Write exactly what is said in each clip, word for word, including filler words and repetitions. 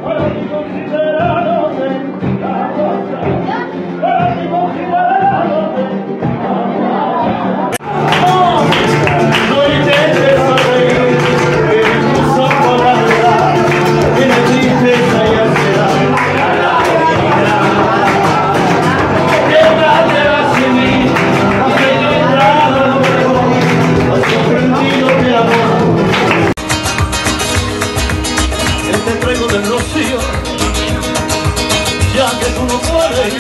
Del rocío, ya que tú no puedes,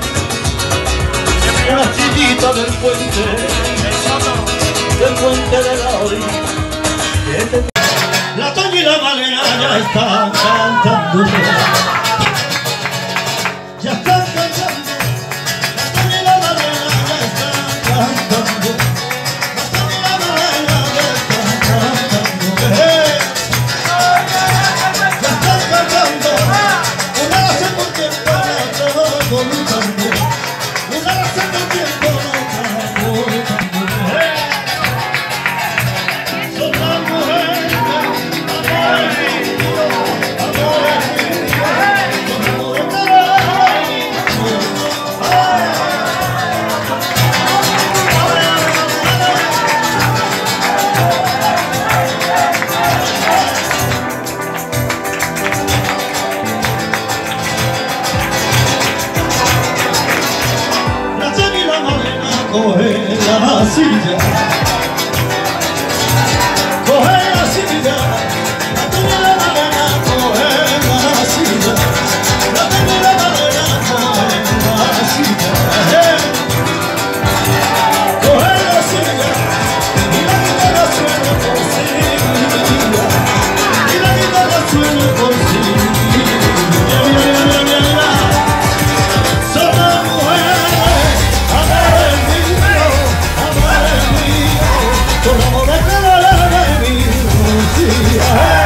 una chillita del puente, del puente de la orilla. La Toña y la Malena ya están cantando, ya están cantando. La Toña y la Malena ya están cantando, la Toña y la Malena ya están cantando. ¡Hey! Coge la silla, coge la silla, la Toña y la Malena, coge la silla, la Toña y la Malena, coge la silla, eh. Coge la silla, y la guitarra suena por sí, y la guitarra suena por sí. Mira, mira, mira, mira, mira. Son las mujeres, amores míos, amores míos, con amor de cada de mi Lucía.